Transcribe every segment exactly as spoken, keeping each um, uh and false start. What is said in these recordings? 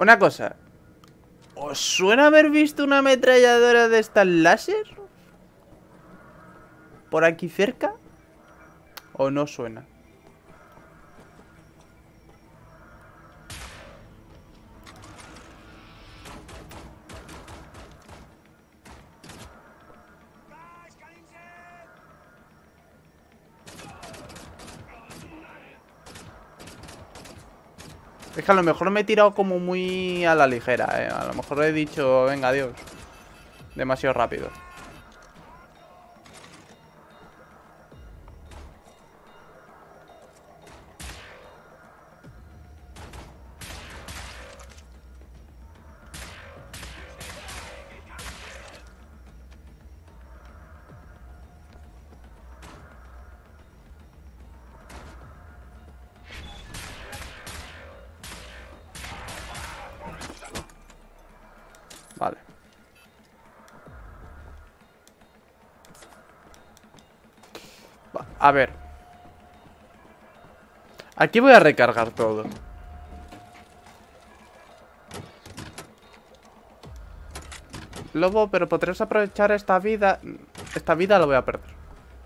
Una cosa. ¿Os suena haber visto una ametralladora de estas láser? ¿Por aquí cerca? ¿O no suena? Es que a lo mejor me he tirado como muy a la ligera, ¿eh? A lo mejor he dicho, venga, adiós. Demasiado rápido. Vale. Va, a ver. Aquí voy a recargar todo. Lobo, pero podrás aprovechar esta vida. Esta vida la voy a perder.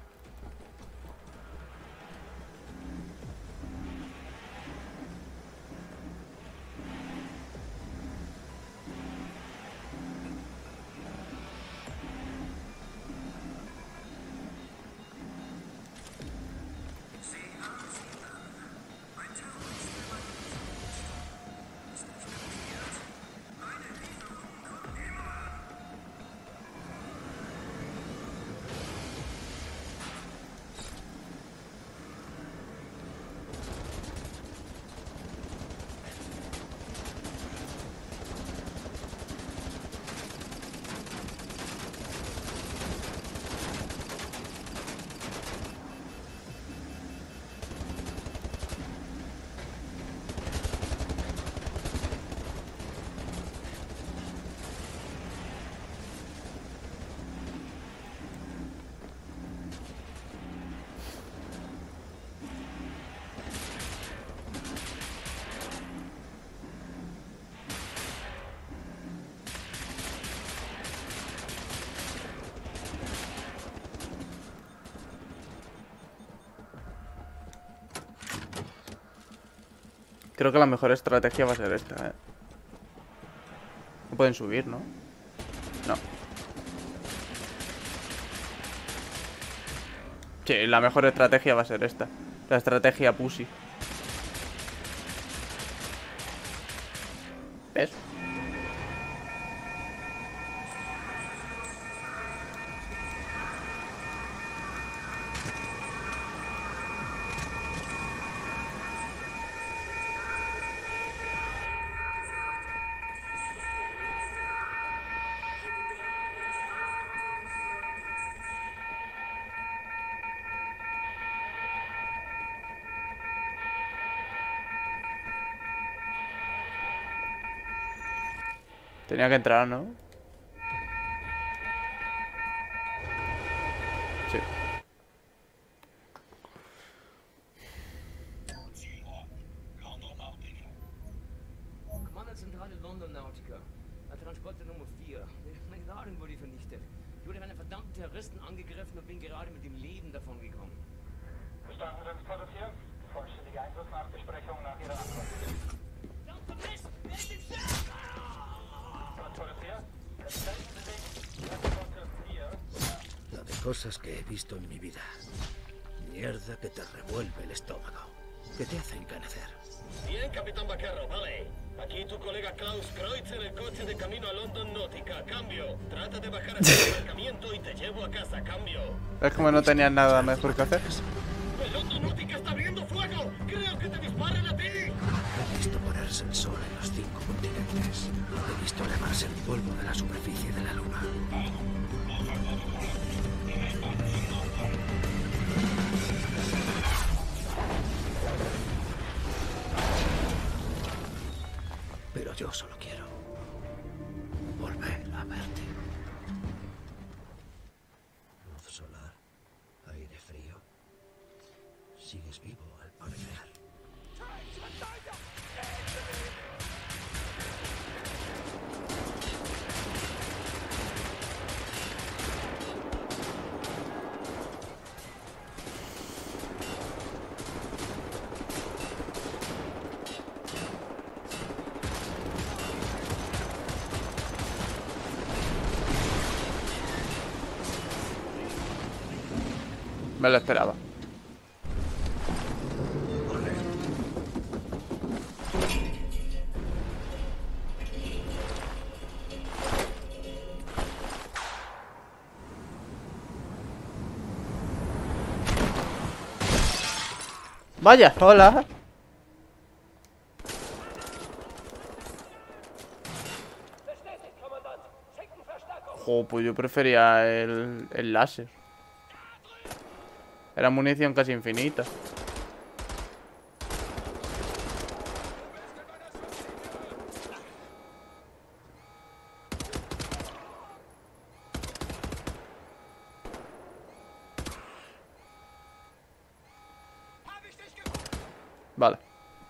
Creo que la mejor estrategia va a ser esta, ¿eh? No pueden subir, ¿no? No. Sí, la mejor estrategia va a ser esta. La estrategia Pussy. ¿Ves? Tenía que entrar, ¿no? Sí. Kommandozentrale London Nautica. Transporter Nummer vier. Meine Ladung wurde vernichtet. Ich wurde von einem verdammten Terroristen angegriffen und bin gerade mit dem Leben davon gekommen. Verstanden, Transporter vier. Vollständige Einsatznachbesprechung nach Ihrer Antwort. La de cosas que he visto en mi vida. Mierda que te revuelve el estómago. Que te hace encanecer. Bien, Capitán Vaquero, vale. Aquí tu colega Klaus Kreutz en el coche de camino a London Nautica. Cambio. Trata de bajar el aparcamiento y te llevo a casa. Cambio. Es como no tenían nada mejor que hacer. ¡El London Nautica está abriendo fuego! ¡Creo que te disparen a ti! He visto ponerse el sol en los cinco continentes. He visto elevarse el polvo de la superficie de la luna. Pero yo solo quiero volver a verte. Luz solar, aire frío. Sigues vivo al parecer. Me lo esperaba. Vaya, hola. Jo, pues yo prefería el, el láser. Era munición casi infinita. Vale.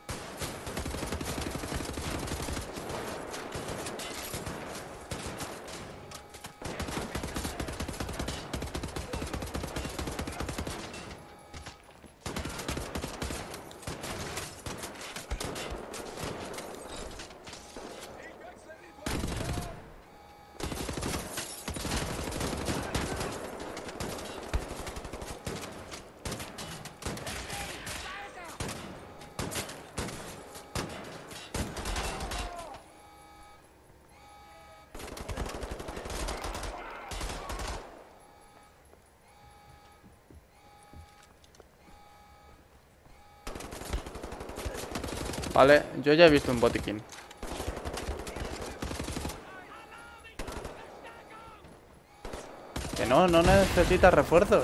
Vale, yo ya he visto un botiquín. Que no, no necesitas refuerzos.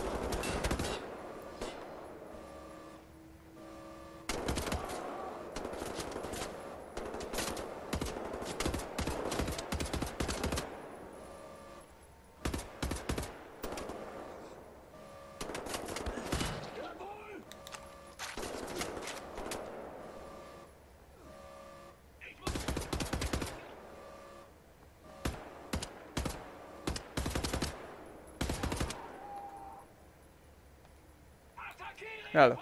Claro.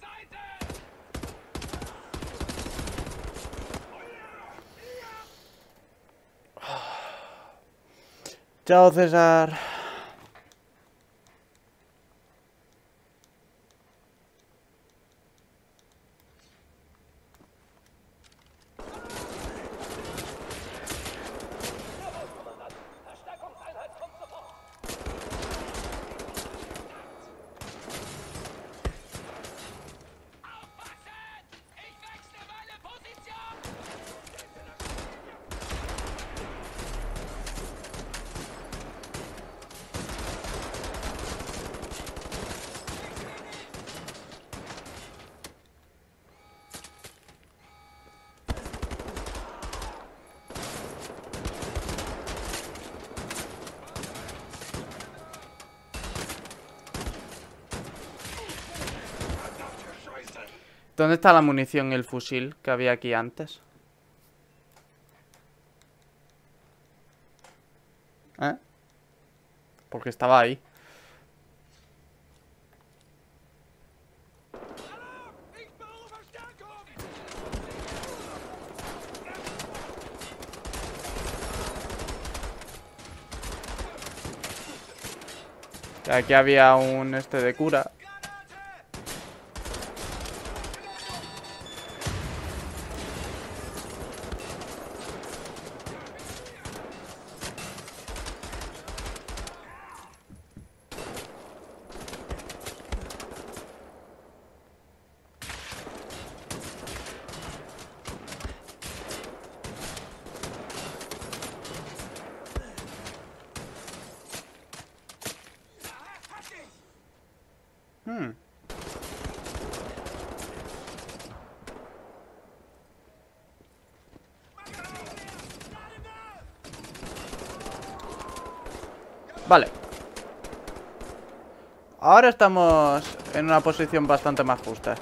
Chao, César. ¿Dónde está la munición y el fusil que había aquí antes? ¿Eh? Porque estaba ahí. Aquí había un este de cura. Hmm. Vale. Ahora estamos en una posición bastante más justa.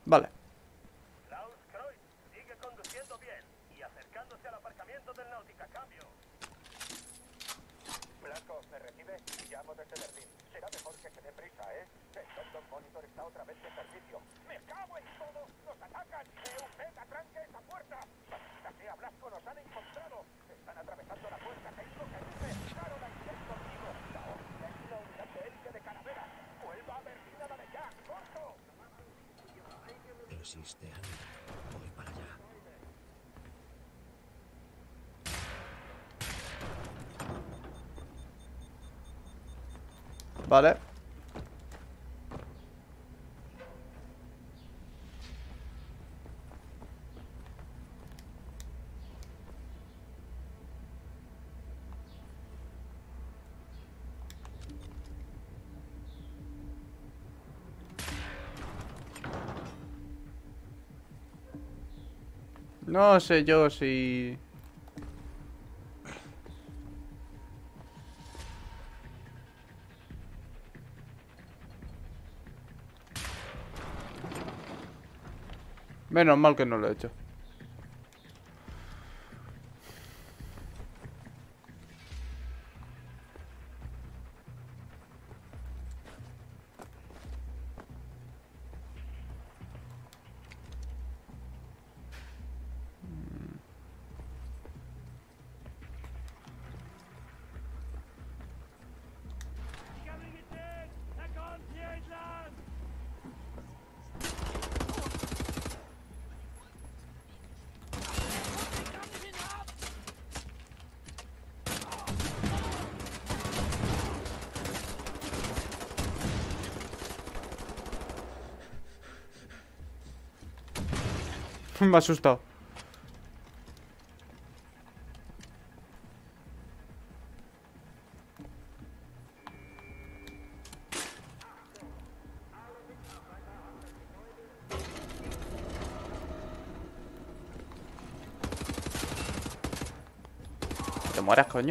Vale. Klaus Kreuz, sigue conduciendo bien y acercándose al aparcamiento del Náutica. Cambio. Blanco, ¿me recibe? Llamo desde Berlín. Será mejor que se dé prisa, ¿eh? El London Monitor está otra vez en servicio. ¡Me cago en todo! ¡Nos atacan! ¡E U Z, tranque esa puerta! ¡Maldita sea, Blasco, nos han encontrado! Están atravesando la puerta. ¡Tengo que irme! ¡Caroline, ven conmigo! ¡La hostia es una unidad de élite de Calavera! ¡Vuelva a Berlín a la de ya! ¡Corto! Insiste, Ana. Voy para allá. Vale. No sé yo si... Menos mal que no lo he hecho. Me ha asustado. Te mueras, coño.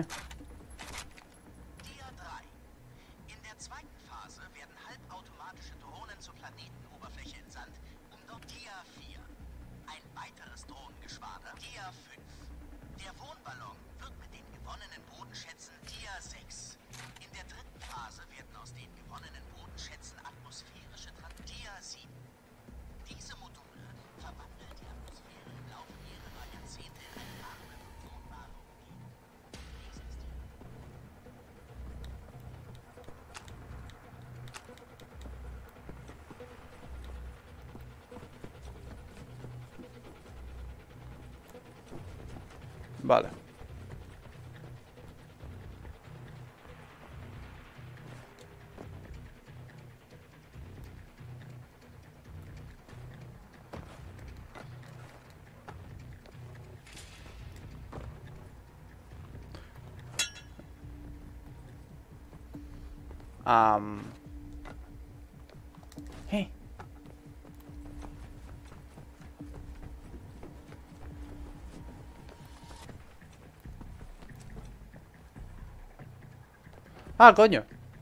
Dia drei. In der zweiten Phase werden halbautomatische Drohnen zur Planetenoberfläche entsandt, um dort Dia vier. Ein weiteres Drohnengeschwader, Dia fünf. Der Wohnballon wird mit den gewonnenen Bodenschätzen Dia sechs. In der dritten Phase werden aus den gewonnenen Bodenschätzen atmosphärische Trans Dia sieben. Diese Module verwandeln die Atmosphäre im Laufe mehrerer Jahrzehnte in eine warme, bewohnbare Umgebung. Dies ist die Vale. Am... Eh. Ah, coño.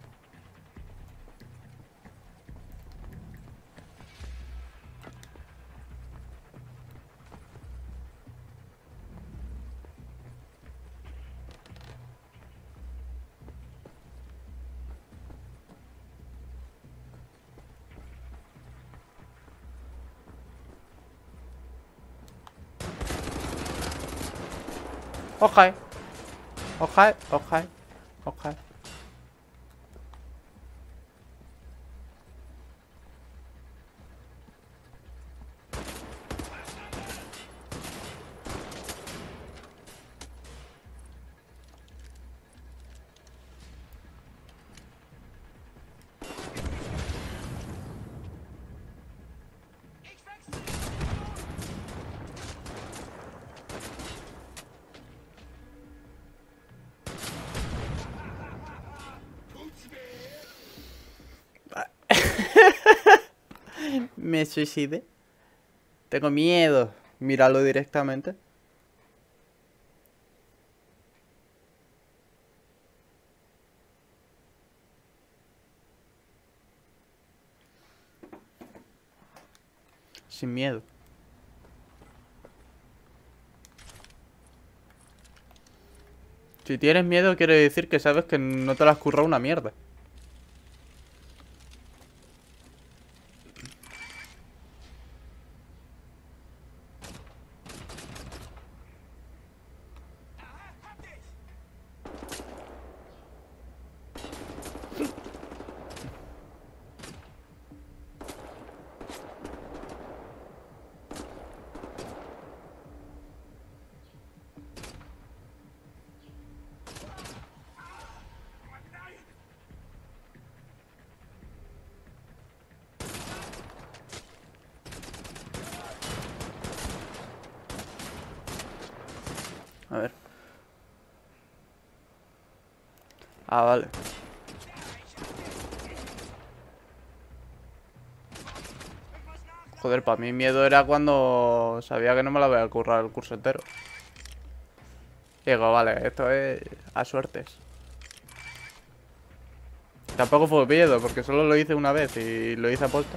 Okay. Okay, okay, okay. Me suicidé. Tengo miedo. Míralo directamente. sin miedo. Si tienes miedo quiere decir que sabes que no te la has currado una mierda. A ver. Ah, vale. Joder, para mí miedo era cuando sabía que no me la voy a currar el curso entero. Digo, vale, esto es a suertes. Tampoco fue miedo, porque solo lo hice una vez y lo hice a posta.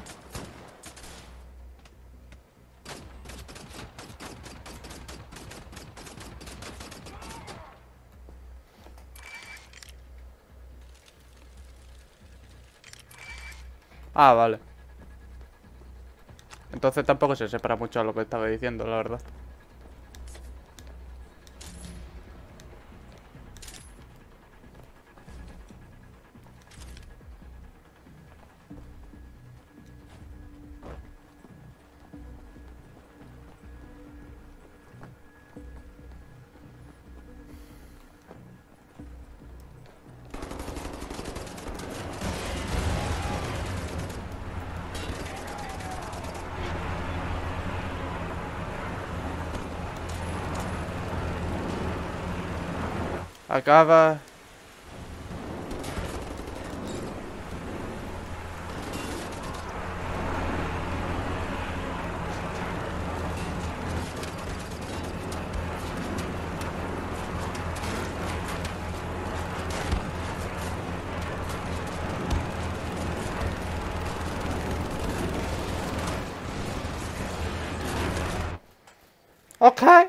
Ah, vale. Entonces tampoco se separa mucho a lo que estaba diciendo, la verdad. Acaba. Okay.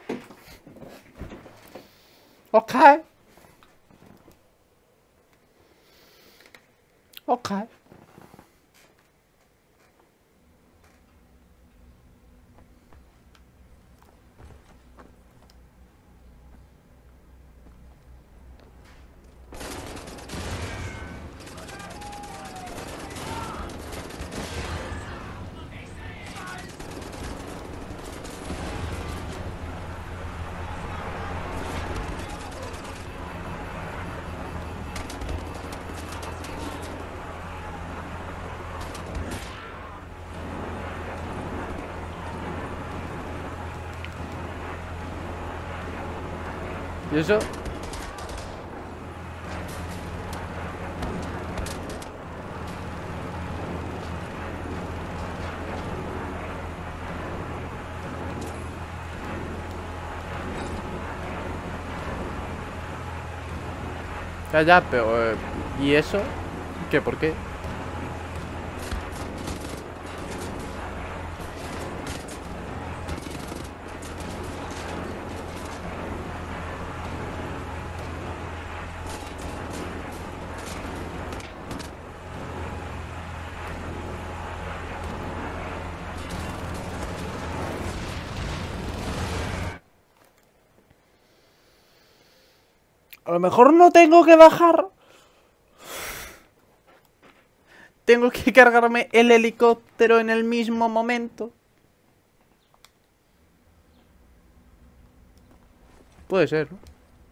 Okay. Okay. ¿Y eso? Ya, ya, pero... eh, ¿y eso? ¿Qué? ¿Por qué? A lo mejor no tengo que bajar. Tengo que cargarme el helicóptero en el mismo momento. Puede ser, ¿no?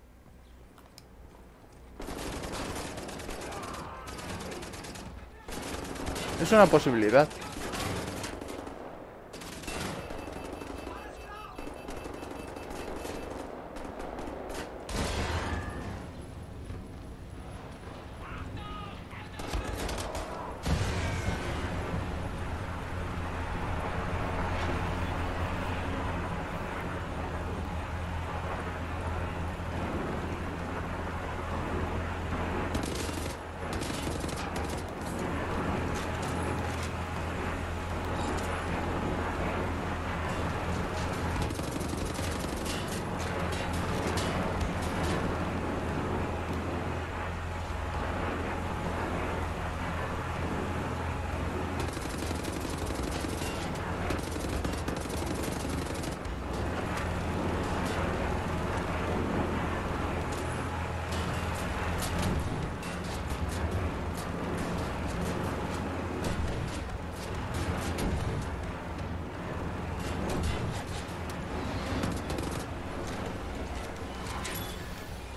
Es una posibilidad.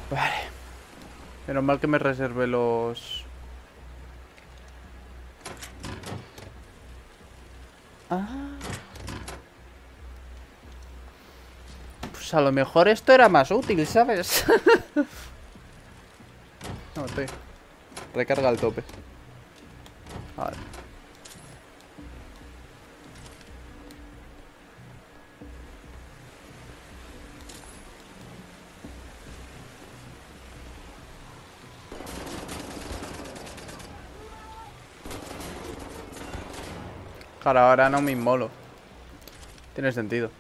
Vale. Menos mal que me reservé los... Ah. Pues a lo mejor esto era más útil, ¿sabes? No, estoy... Recarga al tope. Vale. Claro, ahora no me inmolo. Tiene sentido.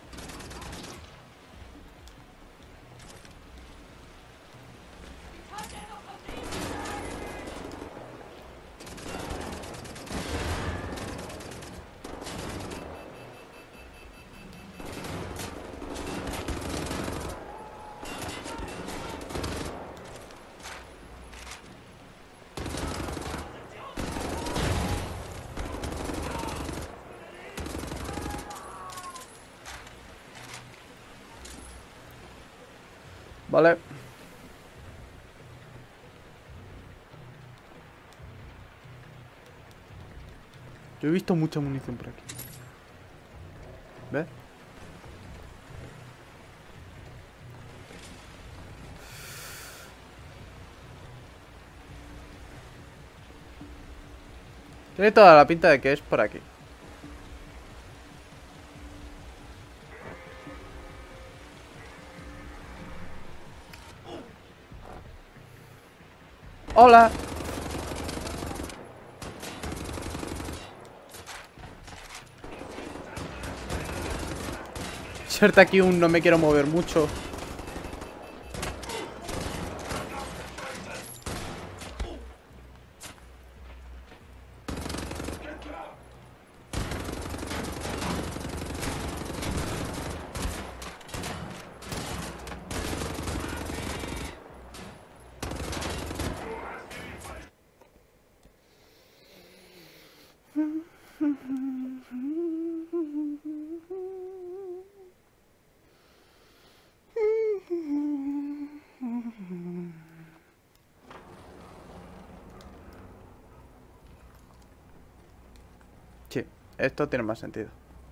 Vale. Yo he visto mucha munición por aquí. ¿Ves? Tiene toda la pinta de que es por aquí. Hola. Suerte aquí un no me quiero mover mucho. Sí, esto tiene más sentido.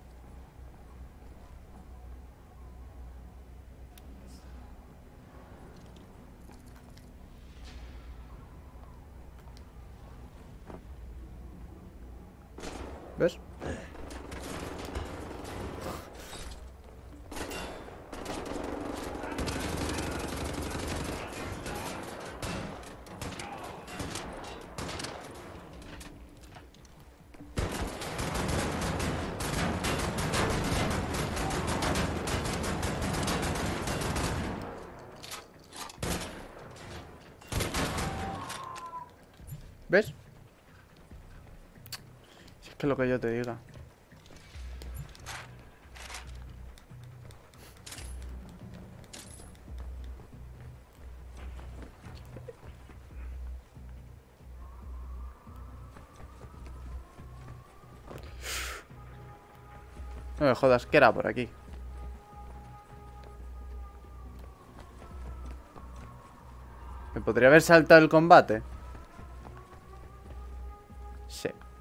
¿Ves? ¿Ves? Si es que lo que yo te diga. No me jodas, que era por aquí. ¿Me podría haber saltado el combate? Sí.